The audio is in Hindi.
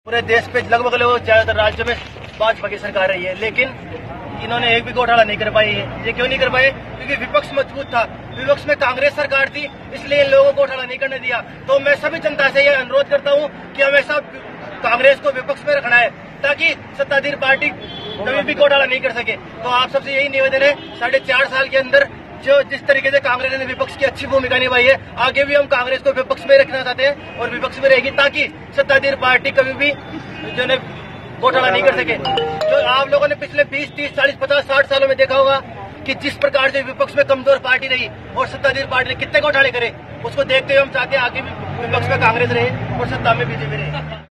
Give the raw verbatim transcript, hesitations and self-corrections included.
पूरे देश पे लगभग लोग ज्यादातर राज्यों में भाजपा की सरकार रही है, लेकिन इन्होंने एक भी घोटाला नहीं कर पाई है। ये क्यों नहीं कर पाए? क्योंकि विपक्ष मजबूत था, विपक्ष में कांग्रेस सरकार थी, इसलिए इन लोगों को घोटाला नहीं करने दिया। तो मैं सभी जनता से यह अनुरोध करता हूँ कि हमेशा कांग्रेस को विपक्ष में रखना है ताकि सत्ताधारी पार्टी कभी भी घोटाला नहीं कर सके। तो आप सबसे यही निवेदन है, साढ़े चार साल के अंदर जो जिस तरीके से कांग्रेस ने विपक्ष की अच्छी भूमिका निभाई है, आगे भी हम कांग्रेस को विपक्ष में रखना चाहते हैं और विपक्ष में रहेगी ताकि सत्ताधारी पार्टी कभी भी जो है घोटाला नहीं कर सके। जो आप लोगों ने पिछले बीस तीस चालीस पचास साठ सालों में देखा होगा कि जिस प्रकार से विपक्ष में कमजोर पार्टी रही और सत्ताधारी पार्टी ने कितने घोटाले करे, उसको देखते हुए हम चाहते हैं आगे भी विपक्ष में कांग्रेस रहे और सत्ता में बीजेपी रहे।